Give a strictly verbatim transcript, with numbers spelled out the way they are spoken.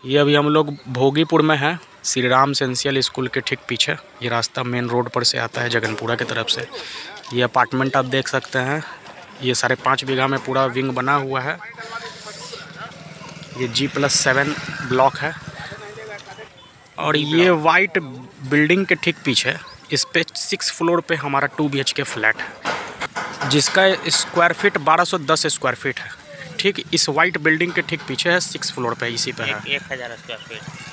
ये अभी हम लोग भोगीपुर में हैं, श्री राम सेंसियल स्कूल के ठीक पीछे। ये रास्ता मेन रोड पर से आता है जगनपुरा की तरफ से। ये अपार्टमेंट आप देख सकते हैं, ये साढ़े पाँच बीघा में पूरा विंग बना हुआ है। ये जी प्लस सेवन ब्लॉक है और ये वाइट बिल्डिंग के ठीक पीछे इस पे सिक्स फ्लोर पे हमारा two B H K flat है, जिसका स्क्वायर फीट बारह सौ दस स्क्वायर फीट है। ठीक इस वाइट बिल्डिंग के ठीक पीछे है, सिक्स फ्लोर पे इसी पे है एक हज़ार स्क्वायर फीट।